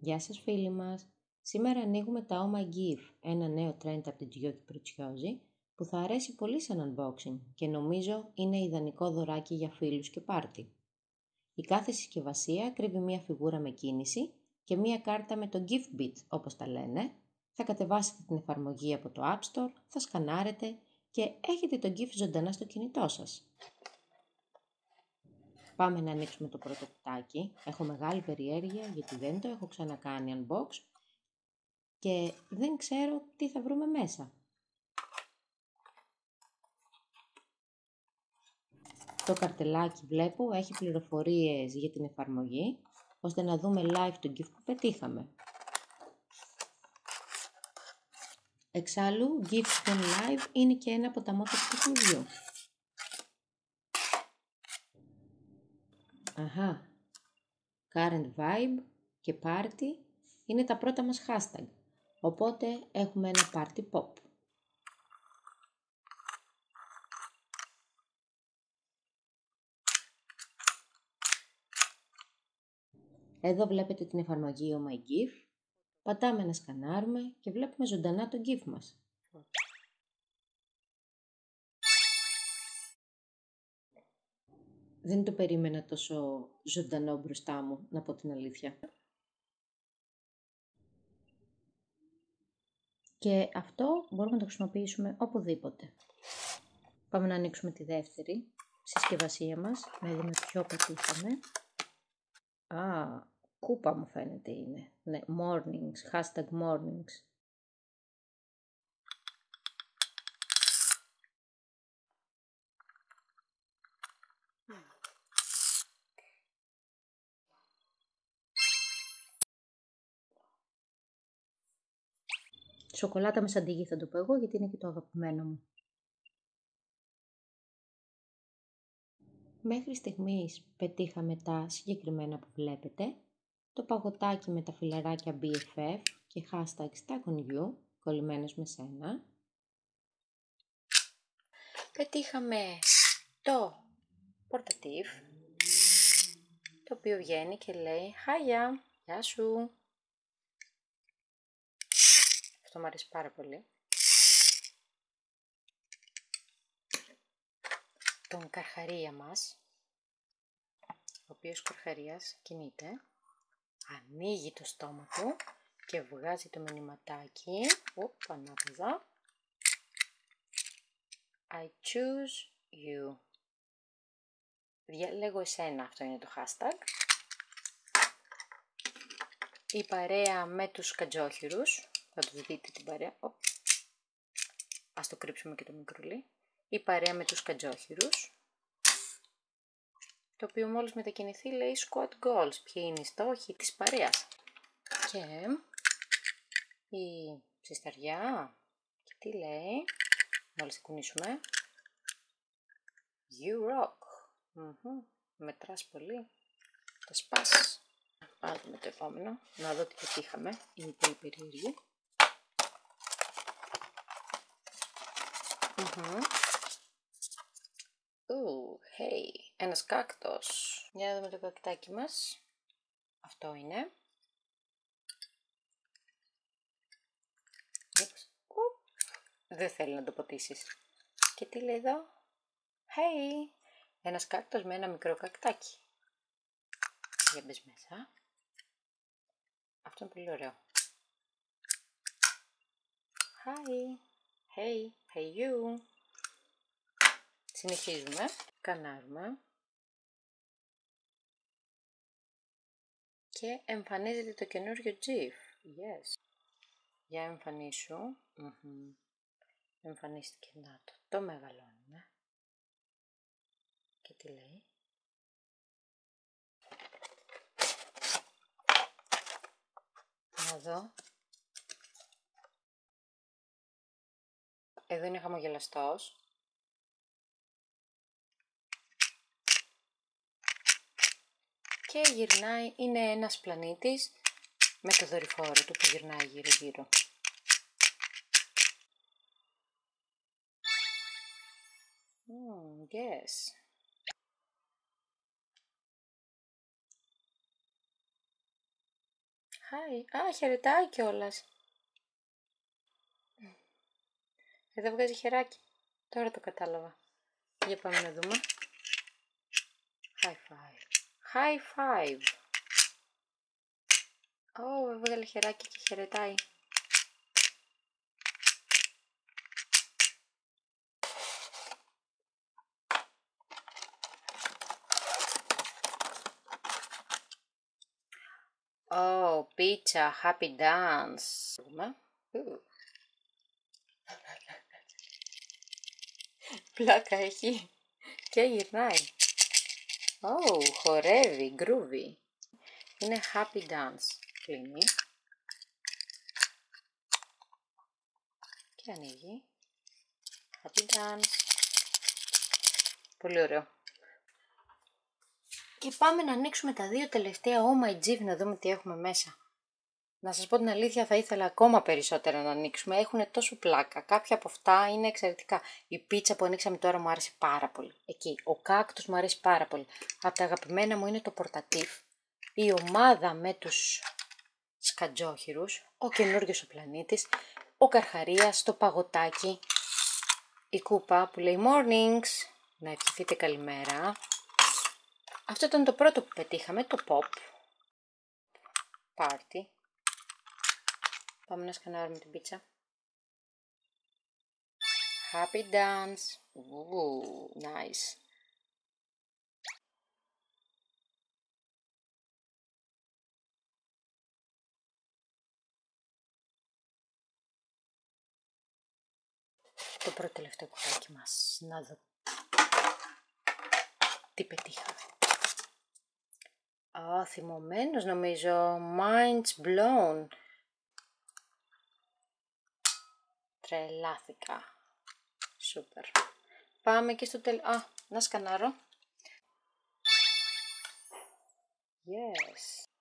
Γεια σας φίλοι μας! Σήμερα ανοίγουμε τα Oh My Give, ένα νέο trend από την Giochi Preziosi που θα αρέσει πολύ σαν unboxing και νομίζω είναι ιδανικό δωράκι για φίλους και πάρτι. Η κάθε συσκευασία κρύβει μία φιγούρα με κίνηση και μία κάρτα με το Gift Bit όπως τα λένε. Θα κατεβάσετε την εφαρμογή από το App Store, θα σκανάρετε και έχετε το gift ζωντανά στο κινητό σας. Πάμε να ανοίξουμε το πρώτο κουτάκι. Έχω μεγάλη περιέργεια γιατί δεν το έχω ξανακάνει unbox και δεν ξέρω τι θα βρούμε μέσα. Το καρτελάκι βλέπω έχει πληροφορίες για την εφαρμογή ώστε να δούμε live το gift που πετύχαμε. Εξάλλου, Gift Gone Live είναι και ένα από τα μότο του παιχνιδιού. Αχα, Current Vibe και Party είναι τα πρώτα μας hashtag, οπότε έχουμε ένα Party Pop. Εδώ βλέπετε την εφαρμογή Oh My Give, πατάμε να σκανάρουμε και βλέπουμε ζωντανά το GIF μας. Δεν το περίμενα τόσο ζωντανό μπροστά μου, να πω την αλήθεια. Και αυτό μπορούμε να το χρησιμοποιήσουμε οπουδήποτε. Πάμε να ανοίξουμε τη δεύτερη συσκευασία μας, να δούμε ποιο πετύχαμε. Κούπα μου φαίνεται είναι. Ναι, mornings, hashtag mornings. Σοκολάτα με σαντίγι θα το πω εγώ γιατί είναι και το αγαπημένο μου. Μέχρι στιγμής πετύχαμε τα συγκεκριμένα που βλέπετε. Το παγωτάκι με τα φιλαράκια BFF και hashtag stuck on you, κολλημένος με σένα. Πετύχαμε το πορτατίβ, το οποίο βγαίνει και λέει «Χάγια, γεια σου». Αυτό μου αρέσει πάρα πολύ. Τον Καρχαρία μας, ο οποίος Καρχαρίας κινείται, ανοίγει το στόμα του και βγάζει το μηνυματάκι, ανάποδα, I choose you. Διαλέγω εσένα, αυτό είναι το hashtag. Η παρέα με τους κατζόχυρους, θα τους δείτε την παρέα, ας το κρύψουμε και το μικρούλι. Η παρέα με τους κατζόχυρους, το οποίο μόλις μετακινηθεί λέει squad goals, ποιοι είναι οι στόχοι της παρέας. Και η ψισταριά, και τι λέει, μόλις κουνήσουμε, you rock. Μετράς πολύ, θα σπάσεις. Πάμε με το επόμενο, να δω τι πετύχαμε, είναι πολύ περίεργη. Hey, ένας κάκτος. Για να δούμε το κακτάκι μας. Αυτό είναι. Δεν θέλει να το ποτίσεις. Και τι λέει εδώ? Hey, ένας κάκτος με ένα μικρό κακτάκι. Για μπες μέσα. Αυτό είναι πολύ ωραίο. Hi, hey you. Συνεχίζουμε. Κανάρουμε. Και εμφανίζεται το καινούριο GIF. Yes. Για εμφανίσου. Εμφανίστηκε να το μεγαλώνουμε. Και τι λέει? Να δω. Εδώ είναι χαμογελαστός. Και γυρνάει, είναι ένας πλανήτης με το δορυφόρο του που γυρνάει γύρω γύρω. Yes. Hi. Α, χαιρετάει κιόλας. Εδώ βγάζει χεράκι. Τώρα το κατάλαβα. Για πάμε να δούμε. High five. High five. Ω, έβγαλε χεράκι και χαιρετάει. Oh, pizza, happy dance. Πλάκα έχει και γυρνάει. Oh, χορεύει, groovy. Είναι happy dance. Κλείνει. Και ανοίγει. Happy dance. Πολύ ωραίο. Και πάμε να ανοίξουμε τα δύο τελευταία Oh My Jeep να δούμε τι έχουμε μέσα. Να σας πω την αλήθεια, θα ήθελα ακόμα περισσότερα να ανοίξουμε. Έχουν τόσο πλάκα. Κάποια από αυτά είναι εξαιρετικά. Η πίτσα που ανοίξαμε τώρα μου άρεσε πάρα πολύ. Εκεί. Ο κάκτος μου αρέσει πάρα πολύ. Από τα αγαπημένα μου είναι το πορτατίφ. Η ομάδα με τους σκατζόχυρους. Ο καινούριος ο πλανήτης. Ο Καρχαρίας, το παγωτάκι. Η κούπα που λέει mornings. Να ευχηθείτε καλημέρα. Αυτό ήταν το πρώτο που πετύχαμε, το pop. Party. Πάμε να σκανάρουμε την πίτσα. Happy dance. Ooh, nice. Το πρώτο τελευταίο κουτάκι μας. Να δω τι πετύχαμε. Θυμωμένος νομίζω. Minds blown. Τρελάθηκα. Σούπερ. Πάμε και στο τέλος. Να σκανάρω. Yes.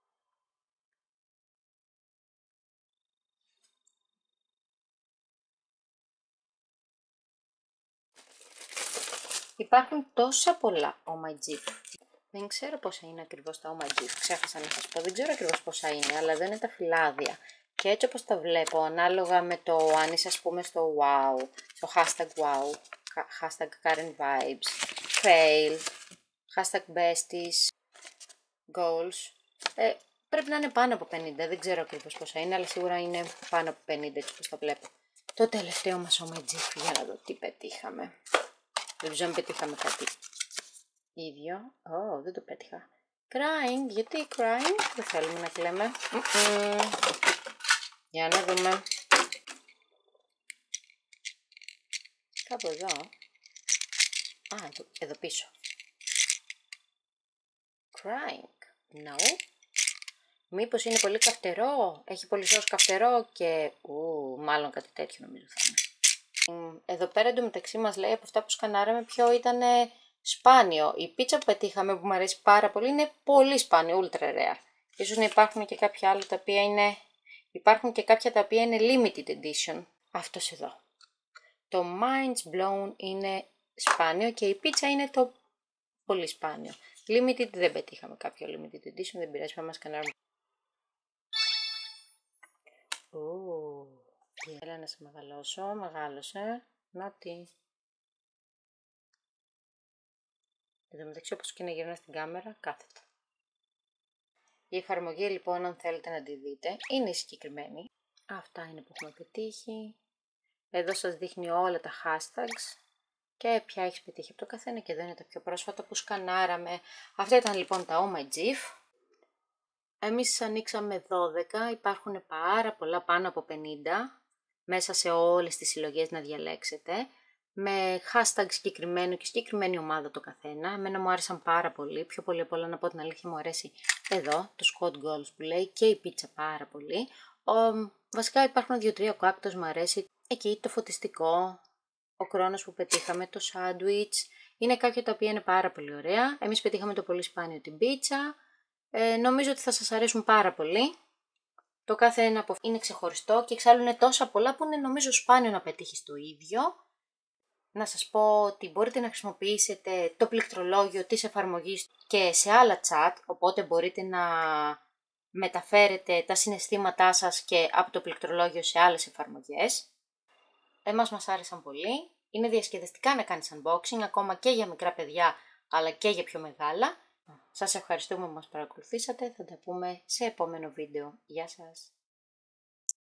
Υπάρχουν τόσα πολλά Oh My Jeep. Δεν ξέρω πόσα είναι ακριβώς τα Oh My Jeep. Ξέχασα να σας πω. Δεν ξέρω ακριβώς πόσα είναι, αλλά εδώ είναι τα φυλάδια. Και έτσι όπως τα βλέπω, ανάλογα με το αν είσαι ας πούμε στο wow, στο hashtag wow, hashtag current vibes, fail, hashtag besties, goals, πρέπει να είναι πάνω από 50, δεν ξέρω ακριβώς πόσα είναι, αλλά σίγουρα είναι πάνω από 50 έτσι όπως τα βλέπω. Το τελευταίο μας Oh My Jeep, για να δω τι πετύχαμε. Δεν ξέρω αν πετύχαμε κάτι ίδιο. Δεν το πέτυχα. Crying, γιατί crying, δεν θέλουμε να κλαίμε. Για να δούμε. Κάπου εδώ. Εδώ πίσω. Crying. No. Μήπως είναι πολύ καυτερό. Έχει πολύ σως καυτερό και... μάλλον κάτι τέτοιο νομίζω θα είναι. Εδώ πέρα εντωμεταξύ μας λέει από αυτά που σκανάραμε ποιο ήταν σπάνιο. Η πίτσα που πετύχαμε που μου αρέσει πάρα πολύ είναι πολύ σπάνιο, ultra rare. Ίσως να υπάρχουν και κάποια άλλα τα οποία είναι... Υπάρχουν και κάποια τα οποία είναι limited edition. Αυτός εδώ. Το Minds Blown είναι σπάνιο και η πίτσα είναι το πολύ σπάνιο. Limited δεν πετύχαμε κάποιο limited edition, δεν πειράζει, πάμε να σκανάρουμε. Έλα να σε μεγαλώσω, μεγάλωσε. Να τι. Εδώ μεταξύ όπως και να γυρνά στην κάμερα, κάθετα. Η εφαρμογή λοιπόν, αν θέλετε να τη δείτε, είναι συγκεκριμένη. Αυτά είναι που έχουμε πετύχει. Εδώ σας δείχνει όλα τα hashtags και ποια έχεις πετύχει από το καθένα και εδώ είναι τα πιο πρόσφατα που σκανάραμε. Αυτά ήταν λοιπόν τα Oh My Jeep. Εμείς ανοίξαμε 12, υπάρχουν πάρα πολλά, πάνω από 50, μέσα σε όλες τις συλλογές να διαλέξετε, με hashtag συγκεκριμένο και συγκεκριμένη ομάδα το καθένα. Εμένα μου άρεσαν πάρα πολύ, πιο πολύ απ' όλα να πω την αλήθεια μου αρέσει εδώ, το Squad Goals που λέει και η πίτσα πάρα πολύ. Βασικά υπάρχουν 2-3, ο κάκτος μου αρέσει, εκεί το φωτιστικό, ο χρόνος που πετύχαμε, το σάντουιτς, είναι κάποια τα οποία είναι πάρα πολύ ωραία. Εμείς πετύχαμε το πολύ σπάνιο την πίτσα. Νομίζω ότι θα σας αρέσουν πάρα πολύ. Το κάθε ένα από είναι ξεχωριστό και εξάλλου είναι τόσα πολλά που είναι νομίζω σπάνιο να πετύχεις το ίδιο. Να σας πω ότι μπορείτε να χρησιμοποιήσετε το πληκτρολόγιο της εφαρμογής και σε άλλα chat, οπότε μπορείτε μεταφέρετε τα συναισθήματά σας και από το πληκτρολόγιο σε άλλες εφαρμογές. Εμάς μας άρεσαν πολύ. Είναι διασκεδαστικά να κάνεις unboxing, ακόμα και για μικρά παιδιά, αλλά και για πιο μεγάλα. Σας ευχαριστούμε που μας παρακολουθήσατε. Θα τα πούμε σε επόμενο βίντεο. Γεια σας!